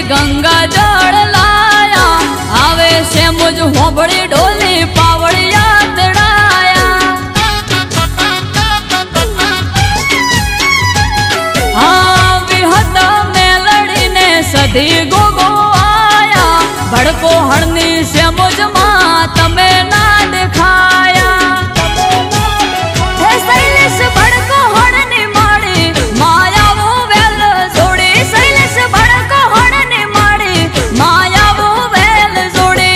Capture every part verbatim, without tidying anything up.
गंगा जल लाया आवे से मुझ होबड़ी ढोली पावड़िया तड़ाया। हाँ विहत मेलड़ी ने सदी गोगो आया भड़को हरनी से मुझ माँ तमे ना दिखाया। हे शैलेश भड़को हरनी माड़ी माया वो वेल जोड़ी शैलेश भड़को हरनी माड़ी माया वो वेल जोड़ी।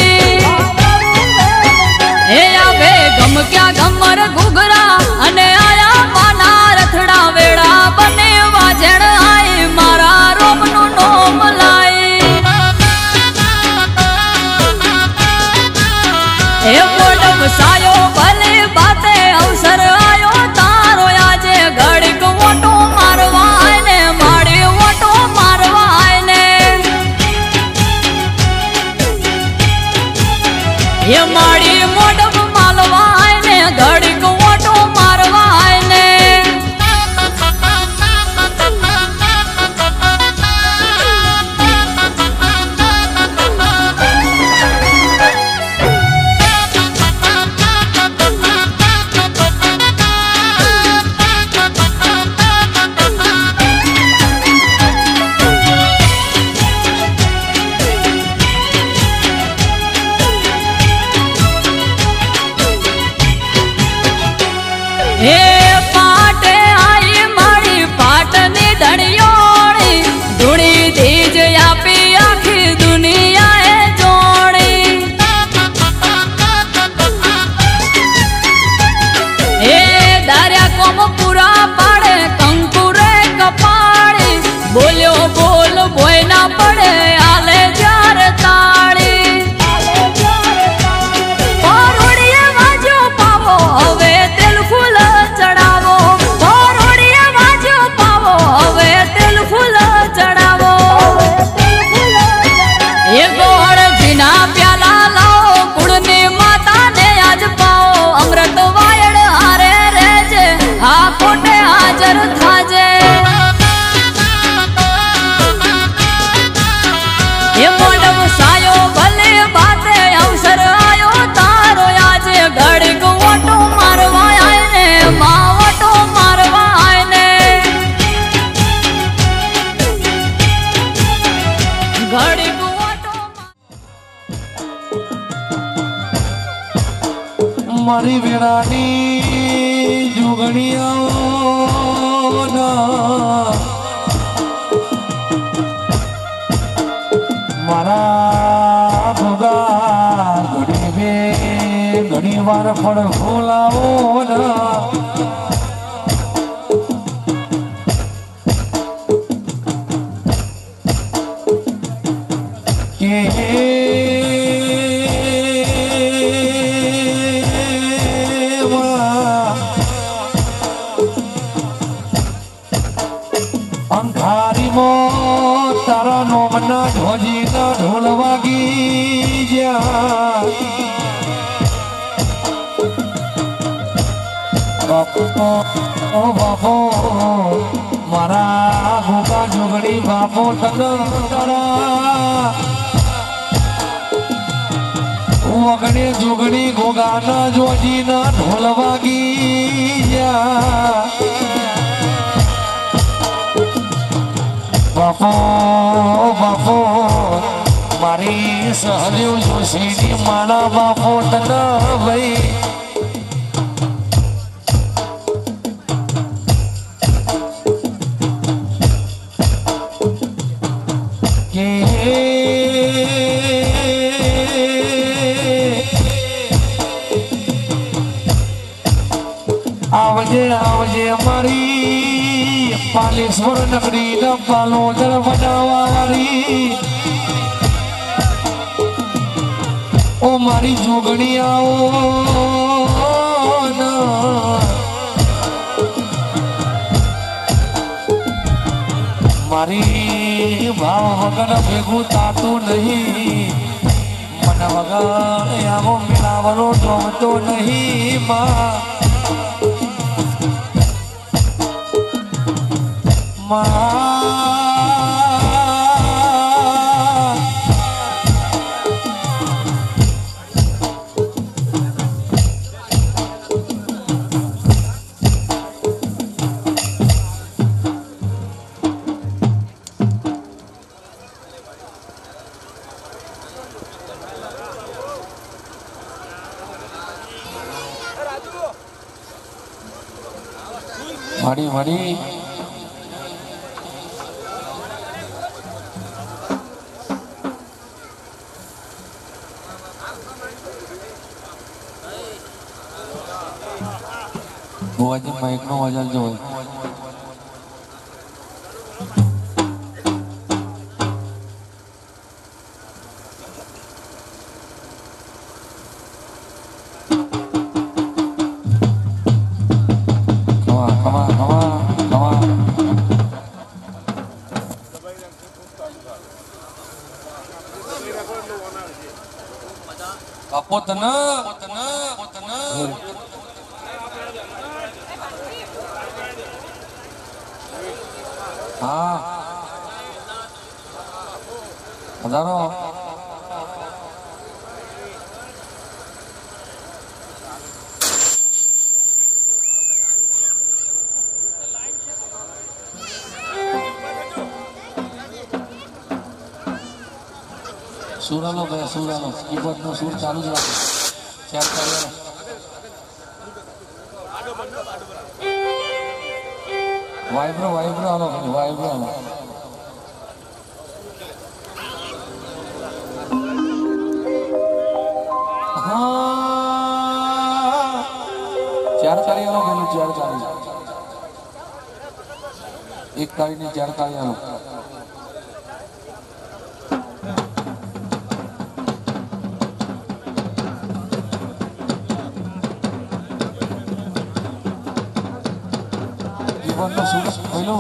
हे आवे गम क्या गमर घुघरा अने आया माना रथड़ा वेड़ा बने वाजण आई मारा रोम नु नोम लाई। हे मोडम सायो भले बाते अवसर आयो तारो आजे घड़ीक वोटो मारवा ने माड़ी वोटो मारवा ने। ये माड़ी मोडम मालवा ने घड़ीक वोटो मारवा ने। हे पाटे आई माड़ी पाटनी धड़ियोड़ी धुड़ी दीज यापी आखी दुनिया है जोड़ी। हे दारिया कोम पूरा पाड़े कंकुरे कपाड़ी बोलियो बोल बोय ना पड़े आले जार ताड़ी। परोड़िया वाजो पावो हवे तिल फूल चढ़ावो परोड़िया वाजो पावो हवे तिल फूल चढ़ावो। ये गोड़ जीना प्याला लाओ कुड़नी माता ने आज पाओ अमृत वायड़ हारे रेजे हा कोटे हाजर थाजे। ये मोडम सायो भले बाते अवसर आयो तारो आजे घड़ीक वोटो मारवा ने माँ वोटो मारवा ने। घड़ीक वोटो मारी वीरानी जुगणिया ना मारा भोगा घड़ी में घड़ी वार फड़ फूलावो ना। के अंधारी मो तारा नो मना ढोजी ना ढोल वागी जा। बापू ओ बापू मारा भूखा जुगड़ी बापू तरा वगड़े जुगड़ी गोगाना जोजी ना ढोल वागी जा। बापू बापू मारी सहदेव जोशी माना बापू तना भाई। आवजे आवजे मारी पालेश्वर नगरी न पालोदर बजावा वाली ओ मारी जोगणी आओ ना। मारी भाव वगन भेगू तातू नहीं मन वगन यावो मिलावरो जोमतो नहीं माँ। माँ મારી મારી બુવાજી માઇક નો અવાજ આવજો પોતના પોતના પોતના હા હજારો સુરાલો ભાઈ સુરાલો કીબોર્ડ નો સુર ચાલુ જ રાખો ચેક કરી વાઇબ્રો વાઇબ્રો હાલો વાઇબ્રો હાલો હા ચાર તાળી હાલો પેલું ચાર તાળી એક તાળી ની ચાર તાળી હાલો no sudas bueno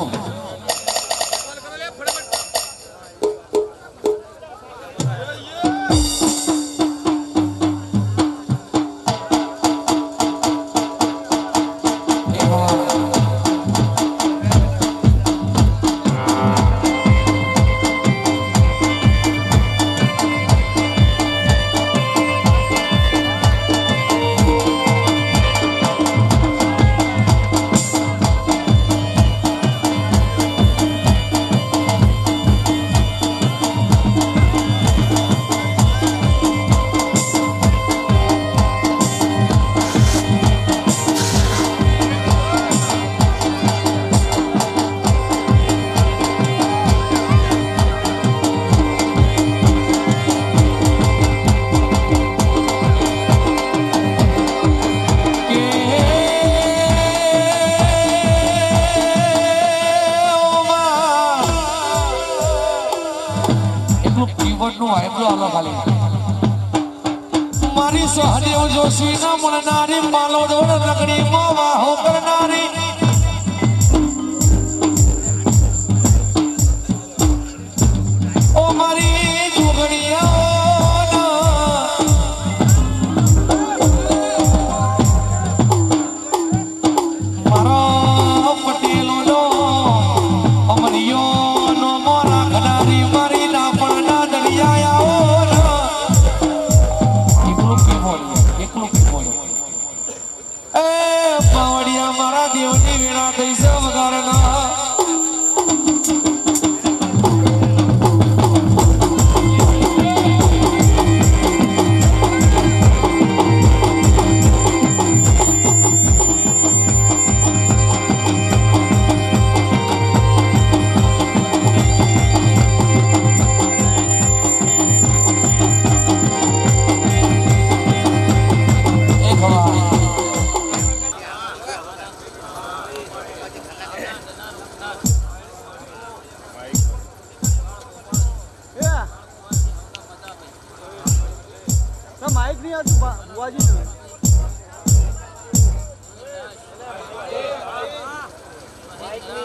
મારી સહદેવ જોશી ના મળનારી માલો દોડ લકડી માં વાહો કરનારી ઓ મારી જોગણીયા મારા પટેલો નો અમરિયો નો મોરા ઘડારી મારી ના પડના દરિયા પાવડિયા મારા દેવની વીણા કૈસે વગાડના माइक नहीं आती बुआजी माइक नहीं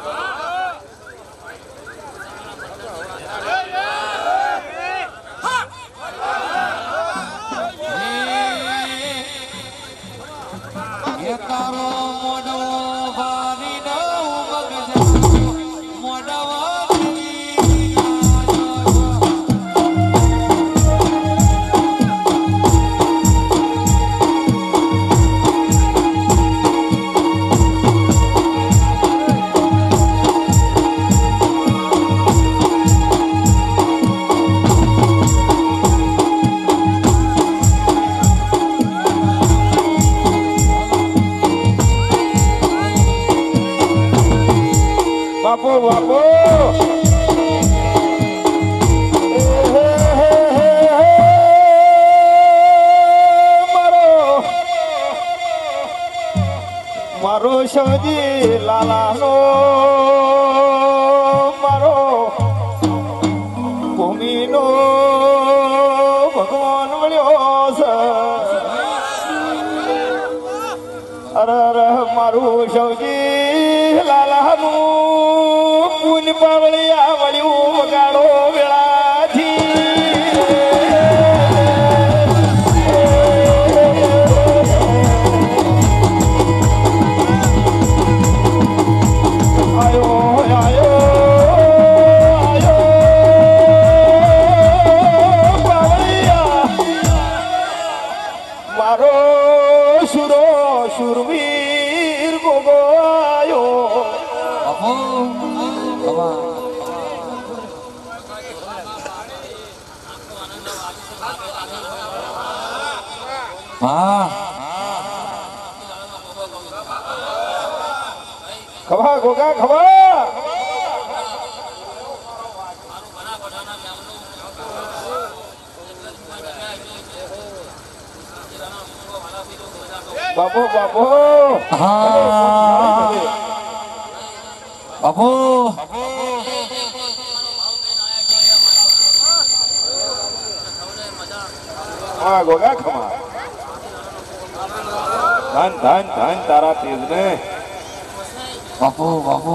ये तारो मोडो बारी ना मगज मोडवा બાપુ બાપુ મારો શિવજી લાલાનો મારો ભૂમિનો ભગવાન મળ્યો છે અરે અરે મારું શિવજી લાલાનું પૂન પાવળિયા વળ્યું વગાડો વેળાથી શુરવીર ગોગોયો હા ખવા ગોગા ખવા બાપુ બાપુ હા બાપુ હા ગોગા ખમા ધન ધન ધન તારા તેજ ને બાપુ બાપુ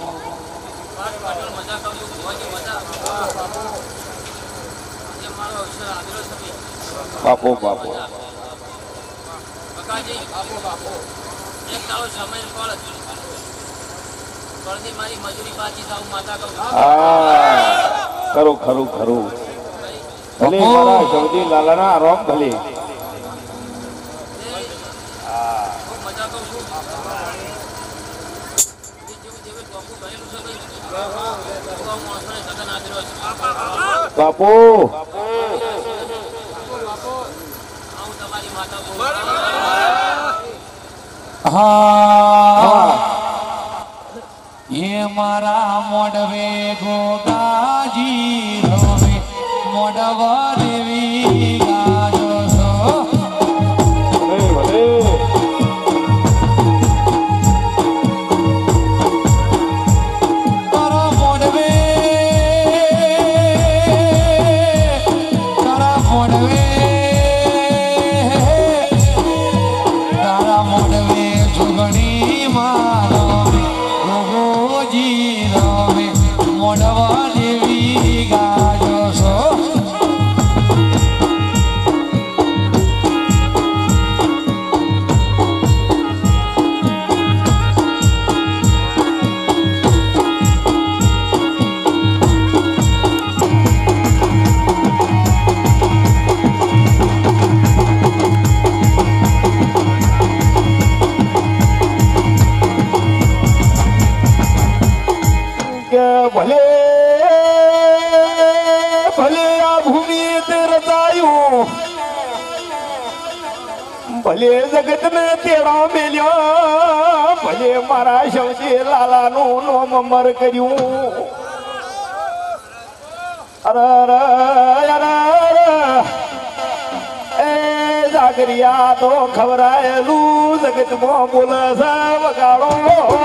બાપુ બાપુ ખરું ખરું ખરું ભલે મારા સૌદી લાલાના રોમ ભલે બાપુ હા એ મારા મોડવે ગોગાજી રોવે મોડવા દેવી ગાજો છો તારા મોડવે તારા મોડવે તારા મોડવે જુગણી મારો ગોગોજી રવે મોડવા દેવી ગાજો છો ભલે ભલે આ ભૂમિ તે રચાયું ભલે જગત ને તેડા મેલ્યા ભલે મારા શિવજી લાલાનું નોમ અમર કર્યું અરે અરે અરે એ જાગરિયા તો ખવરાયેલું જગતમાં બોલે છે વગાડો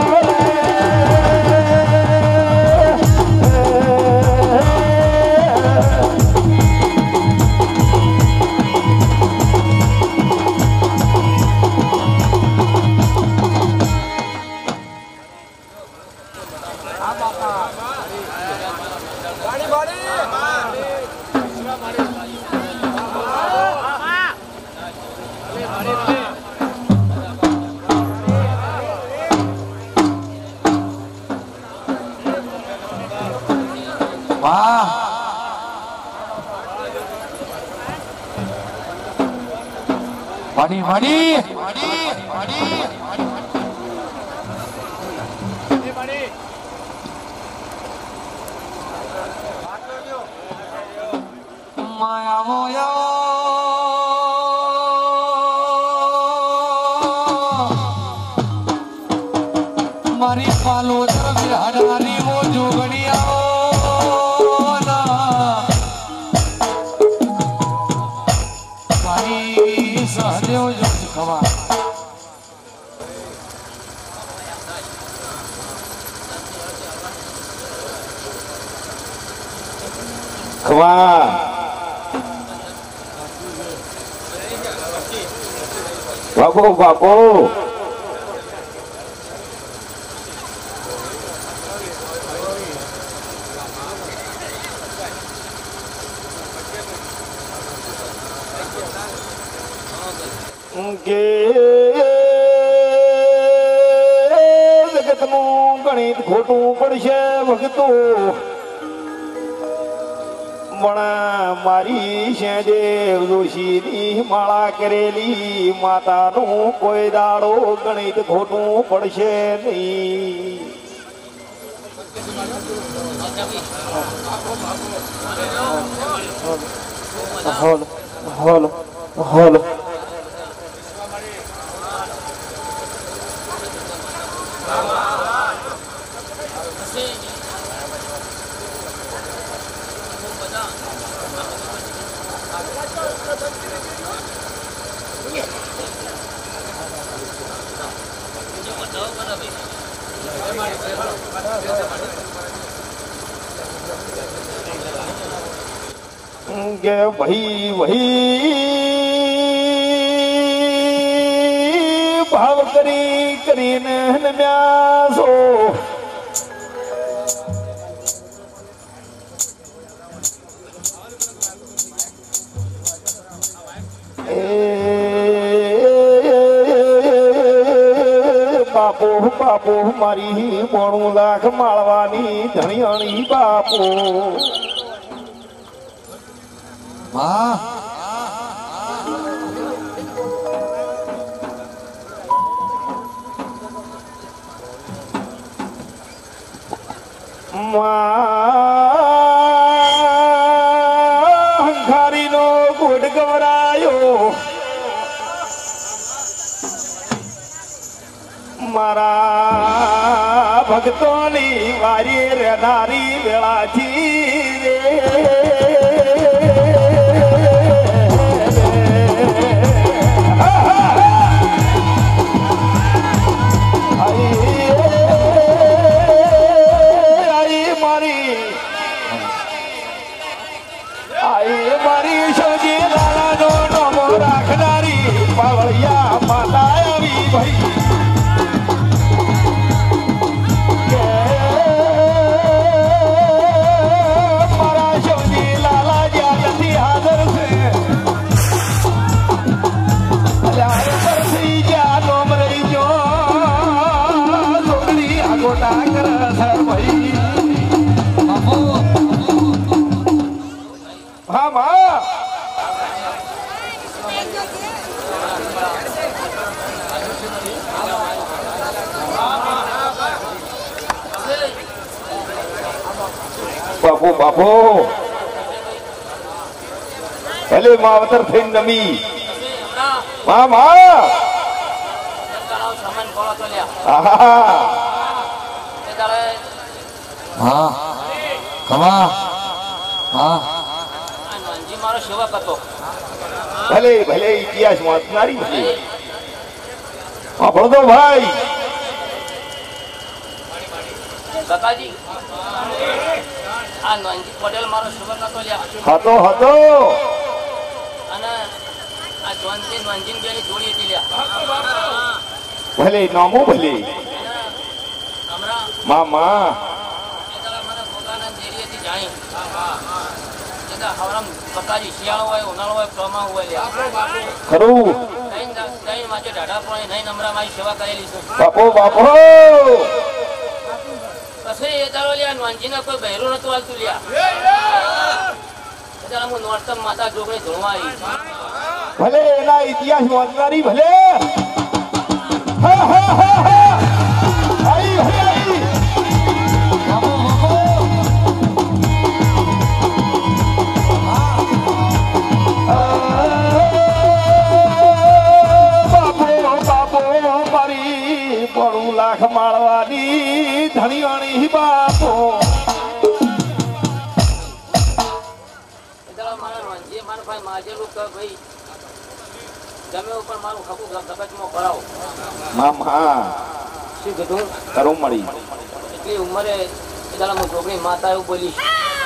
વાહ વાડી વાડી માયા મોયા મારી પાલોદર વિરાડાની વો જોગણિયાઓ ના મારી સહદેવ જોગ ખવા ખવા બાપો બાપો કે જગતનું ગણિત ખોટું પડશે ભગતો પણ મારી શેદેવ જોશીની માળા કરેલી માતાનું કોઈ દાડો ગણિત ખોટું પડશે નહીં. હોલ હોલ હોલ કે ભાઈ ભાઈ ભાવ કરી કરીને મ્યાસો બાપો બાપો મારી મોણું લાખ માળવાની ધણિયાણી બાપો માં હંખારીનો ગોડ ગવરાયો મારા ભક્તોની વારી રહેનારી વેળાથી પાવળિયા માતા આવી ભાઈ મારા શિવજી લાલા જ્યાં નથી હાજર છે પરથી જ્યાં નોમ રહી જો છોકરી આગોટા કરે છે ભાઈ હા મા બાપો બાપો ભલે માવતર થઈ નમી મા મા હા ખમા હા મારો સેવક હતો ભલે ભલે ઇતિહાસ વાંચનારી છે આપણો તો ભાઈ કાકાજી આ નોંજી પટેલ મારો સેવક હતો લ્યા હતો હતો અને આ જોનથી નોંજીન બેની જોડી હતી લ્યા ભલે નામો ભલે હમણાં મા મા એ દાડા મને ભોગાના દેરીએથી જાણી એ દાડા હવરામ કાકાજી શિયાળો હોય ઉનાળો હોય ચોમાસું હોય લ્યા ખરું ત્રણ ત્રણ વાંચે ઢાઢા પણ નહીં નમરા મારી સેવા કરેલી છે બાપો બાપો પછી એ દાડો લ્યા નોંજીને કોઈ બહેરું નતું હાલતું લ્યા એ દાડા હું નોરતમ માતા જોગણી ધોળવા આવી ભલે એના ઇતિહાસ વાંચનારી ભલે હા હા હા હા આઈ આઈ બાપો બાપો મારી પડું લાખ માળવાની ધણીવાણી બાપો મારા નોંધીએ મારા ભાઈ માજેલું કે ભાઈ ગમે ઉપર મારું ખકું જગતમાં કરાવો. મામા શું કીધું? કરું મળી એટલી ઉંમરે એ દાડા હું છોકરી માતા એવું બોલીશ.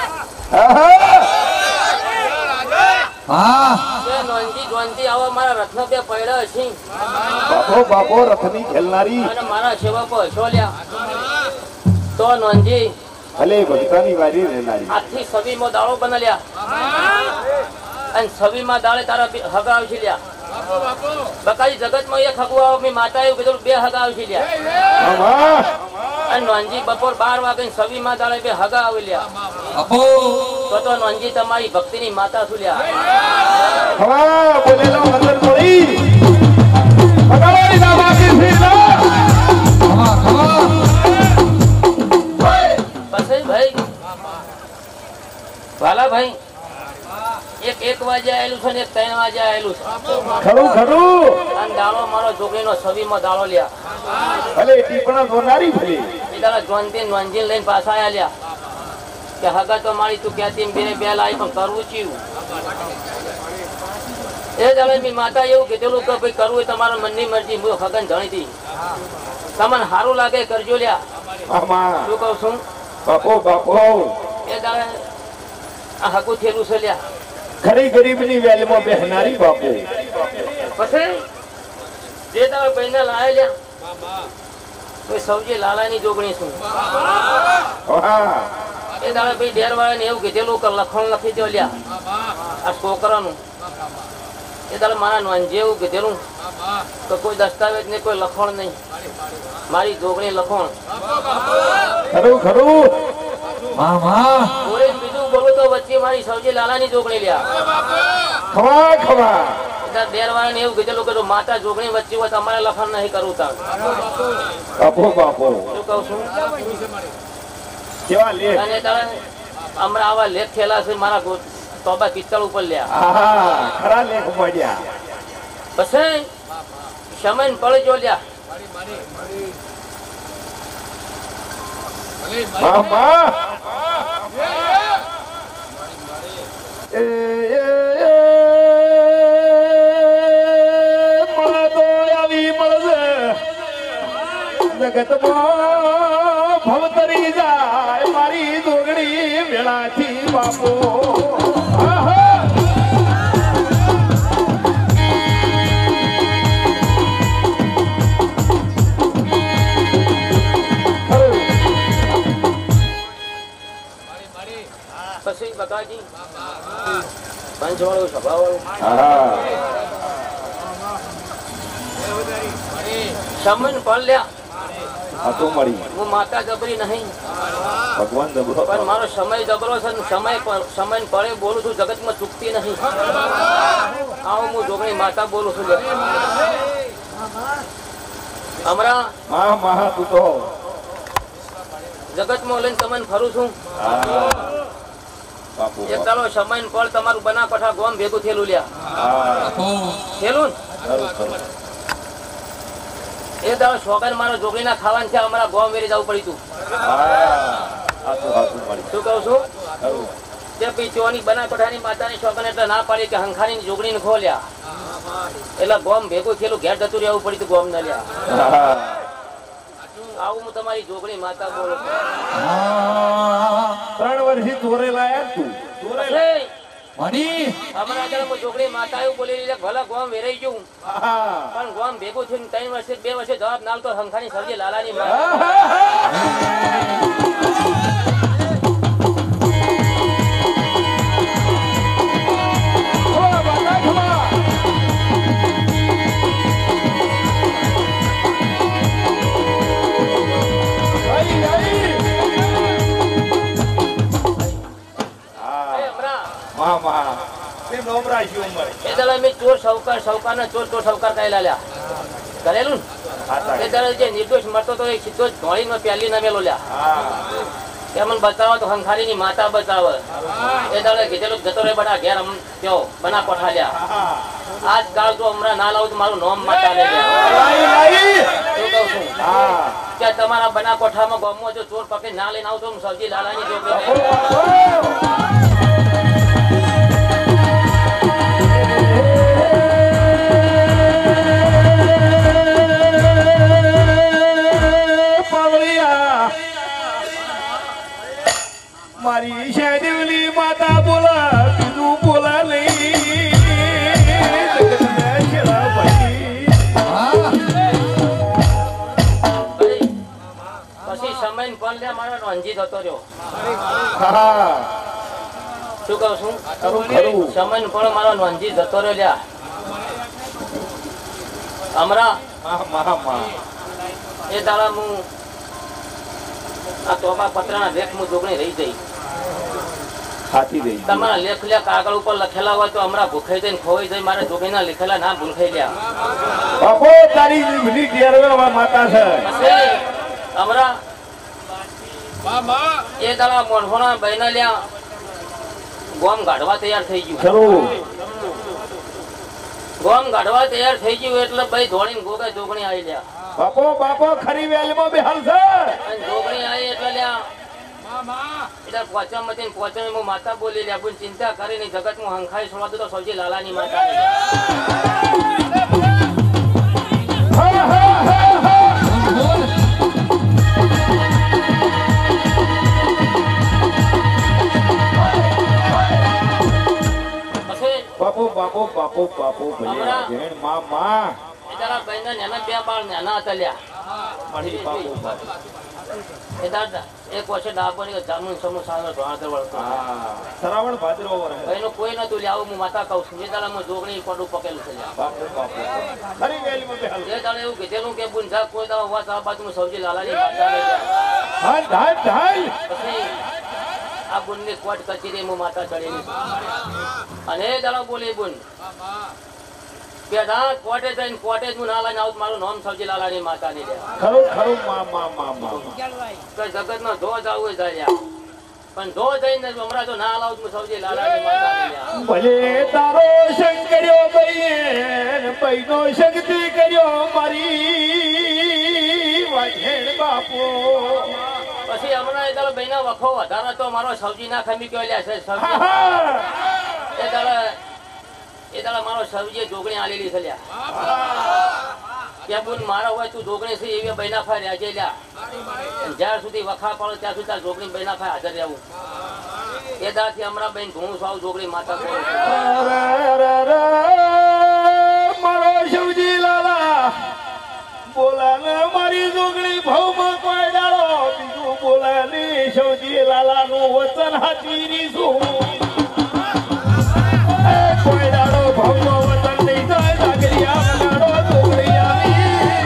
હા કે નોંધી નોંધી આવા મારા રત્ન બે પડ્યા હશે બાપો બાપો રથની ખેલનારી અને મારા સેવકો હશો લ્યા તો નોંધી ભલે ભક્તાની વારી રહેનારી આજથી સવીમાં દાળો બનાલ્યા અને સવીમાં દાળે તારા બે હગા આવશે લ્યા. બકાજી જગતમાં એક હગવા મેં માતા એવું કીધું બે હગા આવશે લ્યા. મામા અને નોંધી બપોર બાર વાગે સવીમાં દાળે બે હગા આવી લ્યા. અપો તો તો નોંધી તમારી ભક્તિની માતા છું લ્યા. હવા બોલેલો વતન પડી પકડાઈ ના બાકી ફીરલા ખમા ખમા પછી ભાઈ વાલા ભાઈ એક એક વાગે આવેલું છે ને એક ત્રણ વાગે આવેલું છે. ખરું ખરું અને દાળો મારો છોકરીનો સવીમાં દાળો લ્યા. ભલે ટીપણા ધોનારી ભલે એ દાડા જોનતી નોંધી લઈને પાછા આયા લ્યા કે હગા તો મારી તું કહેતી બે બે લાવી પણ કરવું ચીવું. એ દાડે મેં માતા એવું કીધેલું કે ભાઈ કરવું એ તમારા મનની મરજી હું હગન જાણીતી તમને સારું લાગે કરજો લ્યા. મામા શું કહું છું? બાપો બાપો એ દાડે આ હગું થયેલું છે લ્યા. ખરી ગરીબની વેલમાં બેહનારી બાપો પછી જે દાડે બહેને લાવે લ્યા તો સૌજી લાલાની જોગણી છું. હા એ દાડે ભાઈ ડેર વાળાને એવું કીધેલું કે લખણ લખી દો લ્યા આ છોકરાનું. એ દાડે મારા નોંધી એવું કીધેલું કે કોઈ દસ્તાવેજ નહીં કોઈ લખણ નહીં મારી જોગણી લખણ. ખરું ખરું મામા ઓરે બીજું બોલું તો વચ્ચે મારી સૌજી લાલાની જોગણી લ્યા. ખવા ખવા ડેર વાળાને એવું કીધેલું કે જો માતા જોગણી વચ્ચે હોય તમારે લખણ નહીં કરવું તાર. બાપો બાપો શું કહું છું? કેવા લેખ અને તારે હમણાં આવા લેખ થયેલા છે મારા ગો- તોબા પિત્તળ ઉપર લ્યા. હા ખરા લેખ મળ્યા પછી સમય પડજો લ્યા. મામા એ એ એ મળે તો આવી મળશે જગતમાં ભવતરી જાય મારી દોગડી વેળાથી બાપો આહા પછી બકાજી પંચવાળું સભાવાળું હા સમન પણ લ્યા. આ તો મળી હું માતા જબરી નહીં ભગવાન જબરો પણ મારો સમય જબરો છે ને સમય પર- સમય પડે બોલું છું જગતમાં ચૂકતી નહીં. આવો હું જોગણી માતા બોલું છું લ્યા. હમણાં મા મહા તું તો જગતમાં લઈને તમને ફરું છું. હા બાપુ એક દાડો સમય પળ તમારું બના કોઠા ગોમ ભેગું થયેલું લ્યા. હા અપો થયેલું ને? ખરું ખરું એ દાડો શોખન મારો જોગણીના ખાવાનું છે અમારા ગોમ વેરી જવું પડ્યું હતું. હા આ તો હાથું મળી શું કહું છું? ખરું તે પછી ચોની બના કોઠાની માતાની શોખન એટલે ના પાડી કે હંખાની જોગણીને ખોલ્યા એટલે ગોમ ભેગું થયેલું ઘેર જતું રહેવું પડ્યું હતું ગોમ ના લ્યા. હા આવું હું તમારી જોગણી માતા બોલું છું. ત્રણ વર્ષથી ચોરે લાયા તું પછી મની હમણાં જરા હું જોગણી માતા એવું બોલી એટલે ભલે ગોમ વેરાઈ ગયું હા પણ ગોમ ભેગું થયું ત્રણ વર્ષે બે વર્ષે જવાબ ના તો હંખાની સરજી લાલાની માતા. એ હમણાં મા મા તેમ નોમરા છે ઉંમર એ દાડે મેં ચોર સૌકાર સૌકાર ને ચોર ચોર સૌકાર કહેલા લ્યા કરેલું ને? એ દાડે જે નિર્દોષ મળતો તો એ સીધો જ ધોળીનો પ્યાલી નમેલો લ્યા. હા કે મને બચાવો તો હંખારીની માતા બચાવે. એ દાડે કીધેલું જતો રે બડા ઘેર અમ કયો બના કોઠા લ્યા. આજ કાળ જો હમણાં ના લાવું તો મારું નામ માતા લે લ્યા. લાઈ લાઈ શું કહું છું હા કે તમારા બના કોઠામાં ગામમાં જો ચોર પકડી ના લઈને આવતો હું સબ્જી લાલાની જોગણી મારી શેરવલી માતા બોલા બીજું બોલા નહીં પછી સમય પણ લે મારો નોંધી થતો રહ્યો હા શું કહું છું ખરું ખરું સમય પણ મારો નોંધી જતો રહ્યો લ્યા હમણાં મા મા મા એ દાડા હું આ તોબા પત્રના લેખ હું જોગણી રહી જઈ હાથી દઈ તમારા લેખ લ્યા કાગળ ઉપર લખેલા હોય તો હમણાં ભૂખાઈ જઈને ખોવાઈ જાય મારે જોગણીના લખેલા ના ભૂલખાઈ લ્યા બાપો તારી બધી ટેરવા માતા છે પછી હમણાં એ દાડા મોઢોના બહેના લ્યા ગોમ ગાઢવા તૈયાર થઈ ગયું ખરું ગોમ ગાઢવા તૈયાર થઈ ગયું એટલે ભાઈ ધોળીને ગોગા જોગણી આવી લ્યા બાપો બાપો ખરી વેલમાં બેહાલ છે અને જોગણી આવી એટલે લ્યા એટલે પોચા મતી ને પોચા હું માતા બોલી લ્યા પણ ચિંતા કરીને જગત હું હંખાઈ છોડવા તો સૌજી લાલાની માતા હા હા હા હા પછી બાપો બાપો બાપો બાપો ભલે જેણ માં માં એ તારા બહેનના નાના બે બાળ નાના હતા લ્યા મળી બાપો બાપો એ દાદા એક વર્ષે ડાબોની જામુન સમૂહ સામે ધોળાદર વળતો હા શ્રાવણ ભાદરવો વરે એનું કોઈ નતું લ્યા હું માતા કહું છું એ દાડામાં જોગણી પડું પકેલું છે લ્યા બાપો બાપો ખરી વેલમાં બેહાલ એ દાડે એવું કીધેલું કે બુન જા કોઈ દાડો વાત આ બાજુ સૌજી લાલાની માતા ને લ્યા. હા ધાય ધાય પછી આ બુનની કોટ કચેરી હું માતા ચડેલી છું. અને એ દાડો બોલી બુન કે ના કોટે જઈને કોટે જ હું ના લઈને આવું મારું નામ સૌજી લાલાની માતા ની લ્યા ખરું ખરું માં માં માં માં તો જગતમાં ધો જવું જાય પણ ધો જઈને હમણાં જો ના લાવું હું સૌજી લાલાની માતા ની લ્યા. ભલે તારો સંગ કર્યો બહેન બહેનો શક્તિ કર્યો મારી વાઘેણ બાપો પછી હમણાં એ દાડો બહેના વખો વધારે તો મારો સૌજી ના ખમી ગયો લ્યા છે હા, સૌજી હા. એ દાડા એ દાડા મારો સૌજીએ જોગણી આલેલી છે લ્યા કે બુન મારા હોય તું જોગણી છે એવી બહેના ફાય રાજે લ્યા જ્યાર સુધી વખા પડે ત્યાં સુધી તાર જોગણી બહેના ફાય હાજર રહેવું એ દાડાથી હમણાં બહેન ધૂણું સાવ જોગણી માતા કહું છું. અરે, અરે, અરે, મારો શિવજી લાલા બોલા ને મારી જોગણી ભાવમાં કોઈ ડાળો બીજું બોલા ને શિવજી લાલા નું વચન હાચવી રીશું એ કોઈ ડાળો ભાવમાં વચન નહીં થાય જાગરિયા વગાડો જોગણી આવી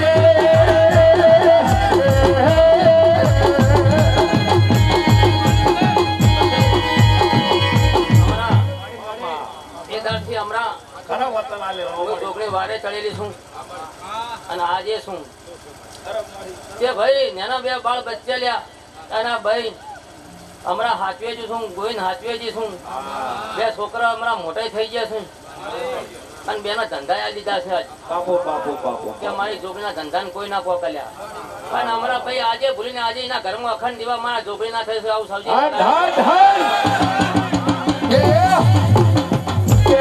હમણાં એ દાડથી હમણાં ખરા વચન આલે હું જોગણી વારે ચડેલી છું અને આજે શું કે ભાઈ નાના બે બાળ બચ્ચા લ્યા એના ભાઈ હમણાં હાચવે જ છું ગોઈને હાચવે જ છું બે છોકરા હમણાં મોટા થઈ ગયા છે અને બેના ધંધા આ લીધા છે આજ બાપો બાપો બાપો કે મારી જોગણીના ધંધાને કોઈ ના પોકલ્યા અને હમણાં ભાઈ આજે ભૂલીને આજે એના ઘરમાં અખંડ દીવા મારા જોગણી ના થઈ છે આવું હા સૌજી ધાર ધાર એ એ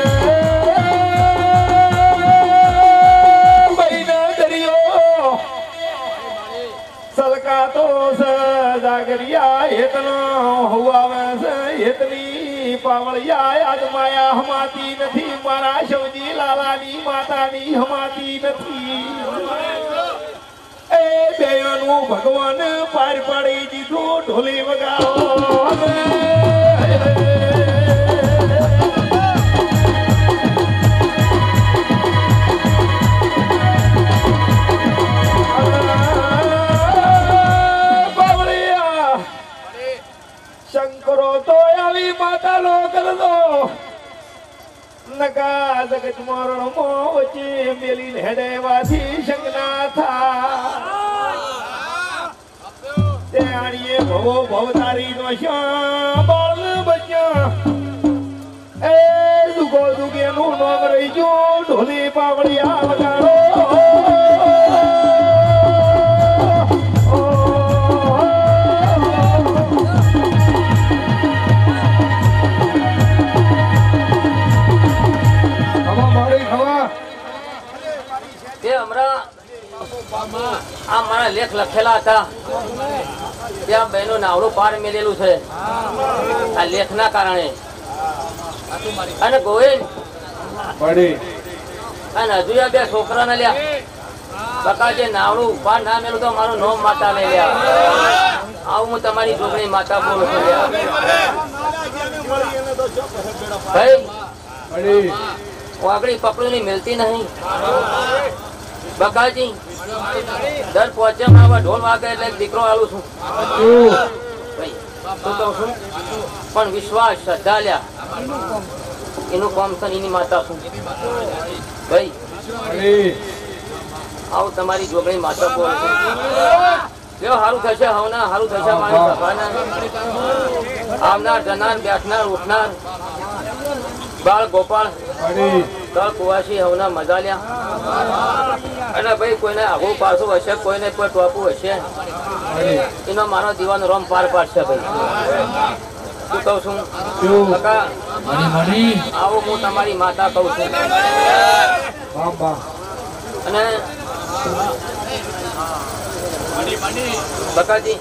બૈના દરિયો સલકાતો સજાગરિયા હેતનો હુઆવે છે હેતની પાવળિયા યાદ માયા હમાતી નથી મારા શિવજી લાલાની માતાની હમાતી નથી એ બેયનું ભગવાન પાર પાડી દીધું ઢોલી વગાડો શંકરો તો આવી માતા નો કરતો નકા જગત મરણ મો વચ્ચે મેલી હેડેવાથી શંકના થા તેણીએ ભવો ભવતારી નો શ્યામ બાળ બચ્યા એ દુગો દુગે નું નામ રહી ગયું ઢોલી પાવડિયા વગાડો આ મારા લેખ લખેલા હતા ત્યાં બહેનો નાવડું પાર મેલેલું છે આ લેખના કારણે. અને ગોવિંદ અને હજુ બે છોકરા ને લ્યા બકા જે નાવડું પાર ના મેલું તો મારું નોમ માતા ને લ્યા. આવું હું તમારી જોગણી માતા બોલું છું લ્યા. ભાઈ વાગડી પકડું ની મિલતી નહીં બકાજી. દર પહોંચે ઢોલ વાગે એટલે દીકરો આલું છું ભાઈ શું કહું છું. પણ વિશ્વાસ શ્રદ્ધા લ્યા એનું કામ છે એની માતા છું ભાઈ. આવું તમારી જોગણી માતા બોલું છું. કેવું સારું થશે હવના સારું થશે મારી સભાના. આવનાર જનાર બેઠનાર ઉઠનાર બાળ ગોપાળ તળ કુવાસી હવના મજા લ્યા. અને ભાઈ કોઈને આગું પાછું હશે કોઈને કોઈ ટોપું હશે એનો મારો દીવાનો રોમ પાર પાડશે ભાઈ. શું કહું છું કાકા આવો હું તમારી માતા કહું છું. અને બકાજી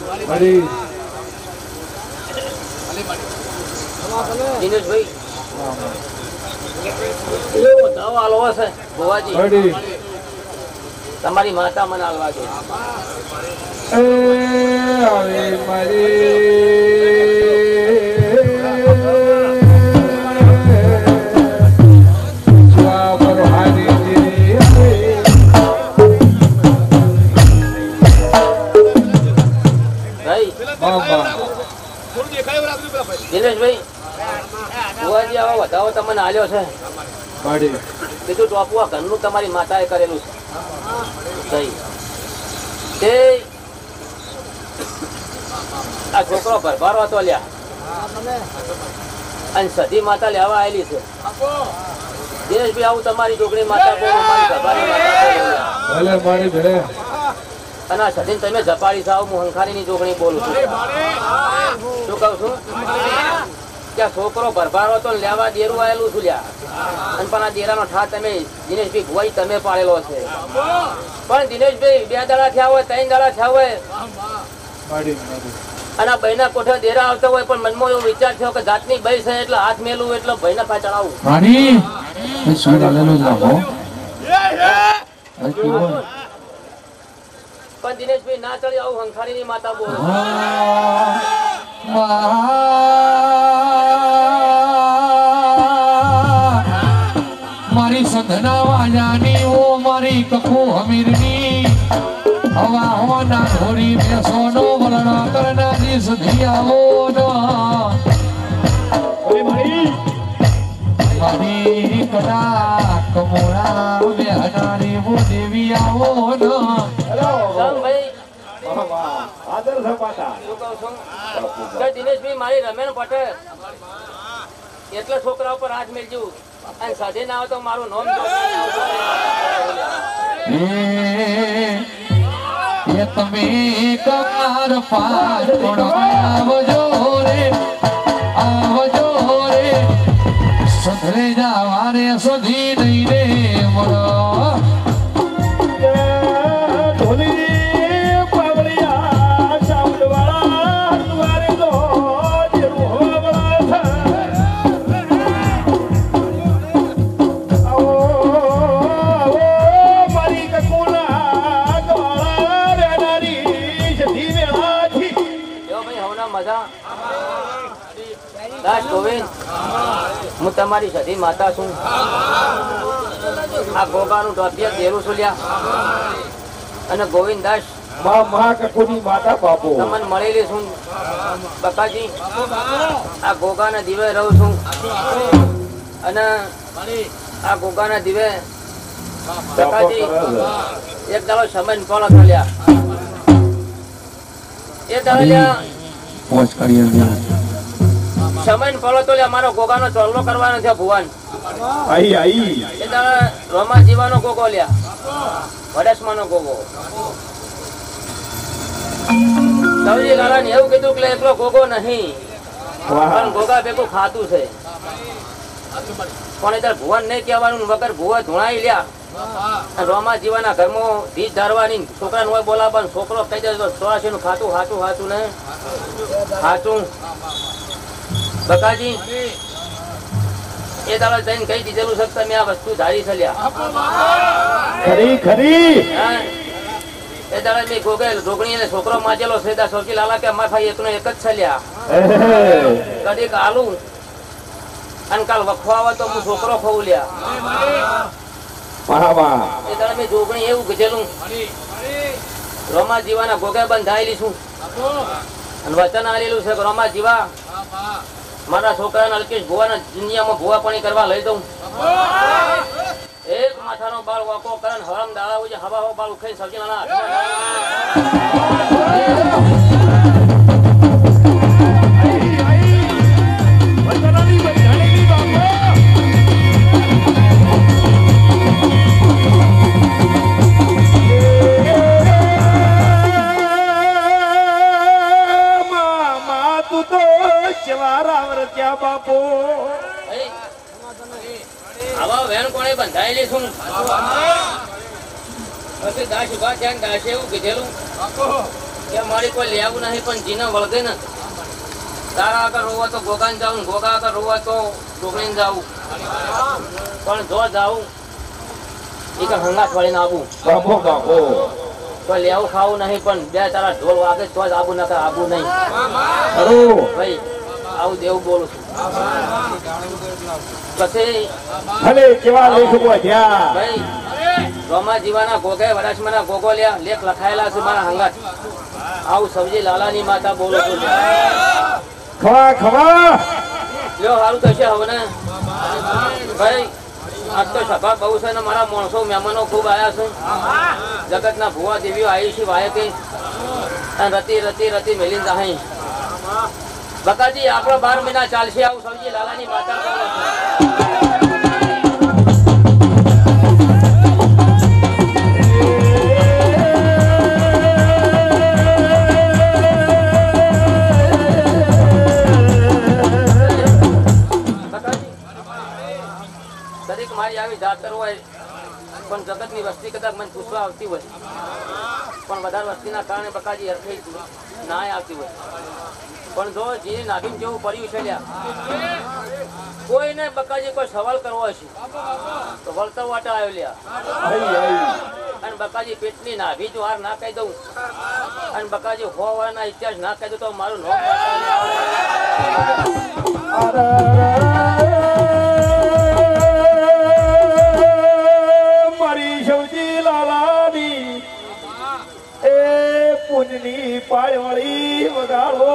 દિનેશભાઈ દાવો હાલવો છે ભુવાજી. તમારી માતા મને હાલવા દે. દિનેશભાઈ ભુવાજી આવો વધાવો તમને આલ્યો છે બીજું ટોપું આ ઘરનું તમારી માતાએ કરેલું છે. તે આ છોકરો ભરભારો હતો લ્યા અને સધી માતા લેવા આવેલી છે. દિનેશભાઈ આવું તમારી છોકરી માતા અને સધી તમે ઝપાડી થાવ હું હંખારી ની જોગણી બોલું છું. શું કહું છું કે છોકરો ભરભારો તો લેવા દેરું આવેલું છું લ્યા. અને પણ આ દેરાનો ઠા તમે દિનેશભાઈ ભુવાઈ તમે પાડેલો છે. પણ દિનેશભાઈ બે દાડા થયા હોય ત્રણ દાડા થયા હોય અને આ બહેના કોઠે દેરા આવતા હોય પણ મનમાં એવો વિચાર થયો કે જાતની બઈ છે એટલે હાથ મેલું એટલે બહેના પાસે ચડાવું. પણ દિનેશભાઈ ના ચડી આવું હંખારી ની માતા બોલ. મારી સંધના વાજાની ઓ મારી કખો હમીરની હવા હવાના ઘોરી બેસોનો વલણા કરનારી સધી આવો મારી કડા કમોળા બેહનારી વો દેવી આવો દિનેશભાઈ મારી રમેન પટેલ એટલે છોકરા ઉપર હાથ મેળજ્યું અને સાધે ના આવે તો મારું નામ એ તમે કમાર પાર આવજો રે આવજો રે સધરે જાવા રે સધી નહીં રે મળો હું તમારી સધી માતા છું. આ ગોગાનું ટોપિયા દેરું છું લ્યા અને ગોવિંદાસ તમને મળેલી છું બકાજી. આ ગોગાના દીવે રહું છું અને આ ગોગાના દીવે બકાજી એક દાડો સમય કોણ ચાલ્યા એ દાડો સમય ફળો તો અમારો ગોગાનો ચોલ્લો કરવાનો છે ભુવન. રોમા જીવાનો ગોગો લ્યા વડસમાનો ગોગો. સૌજી લાલા ને એવું કીધું કે એકલો ગોગો નહીં પણ ગોગા ભેગું ખાતું છે. પણ એટલે ભુવન નહીં કહેવાનું વગર ભુવા ધોણાઈ લ્યા અને રોમા જીવાના ઘરમાં ધીજ ધારવાની છોકરાને હોય બોલાવવાનું છોકરો કહી દે ચોરાશી નું ખાતું હાચું હાચું ને હાચું બકાજી એ દાડા જઈને કહી દીધેલું છે કે તમે આ વસ્તુ ધારી છલ્યા ખરી ખરી હા એ દાડા મેં ગોગે રોગણી ને છોકરો માજેલો સેદા સોચી લાલા કે અમાર ભાઈ એકનો એક જ છલ્યા કદીક આલુ અને કાલ વખવાવા તો હું છોકરો ખવું લ્યા એ દાડા મેં જોગણી એવું કીધેલું રોમા જીવાના ગોગે બંધાયેલી છું અને વચન આલેલું છે કે રોમા જીવા મારા છોકરાને અલ્કેશ ભુવાના દુનિયામાં ભુવાપણી કરવા લઈ દઉં એક માથાનો બાળ વાકો કરે ને હરમ દાડા હોય હવા હવા બાળ ઉખાઈ સબ્જી નાના બાપો આવા વેણ કોણે બંધાયેલી છું પછી દાસ ઉભા થયા દાસે એવું કીધેલું કે મારી કોઈ લેવું નહીં પણ જીને વળગે ને તારા આગળ રોવા તો ગોગાને જાઉં ગોગા આગળ રોવા તો ડોગણીને જાવું પણ જો જાવું એ કે હંગાત વાળીને આવું બાપો બાપો કોઈ લેવું ખાવું નહીં પણ બે તારા ઢોલ વાગે તો જ આવું નકર આવું નહીં ભાઈ આવું દેવું બોલું છું પછી ભલે કેવા લેખકો થયા ભાઈ રોમા જીવાના ગોગે વરાસમાના ગોગો લ્યા લેખ લખાયેલા છે મારા હંગાત આવું સબજી લાલાની માતા બોલો છું ખવા ખવા લ્યો સારું થશે હવે ને ભાઈ આજ તો સભા બહુ છે ને મારા માણસો મહેમાનો ખૂબ આવ્યા છે જગતના ભુવા દેવીઓ આવી છે વાય કે રતી રતી રતી મેલીને જાય બકાજી આપણો બાર મહિના ચાલશે આવું સબજી લાલાની માતા બોલો છું મારી આવી જાતર હોય પણ જગતની વસ્તી કદાચ મને પૂછવા આવતી હોય પણ વધારે વસ્તીના કારણે બકાજી અરખી ના આવતી હોય પણ જો જે નાગીન જેવું પડ્યું છે લ્યા કોઈને બકાજી કોઈ સવાલ કરવો હશે તો વળતર વાટે આવ્યો લ્યા અને બકાજી પેટની નાભી જો હાર ના કહી દઉં અને બકાજી હો વાળાના ઇતિહાસ ના કહી દઉં તો મારું નોમ પૂજની પાયવાળી વગાડો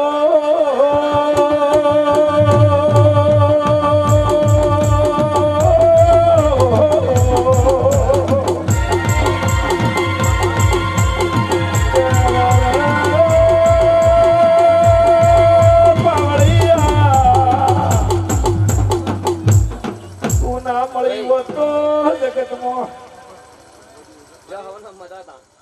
તું ના મળી હોત તો જગતમાં મજા હતા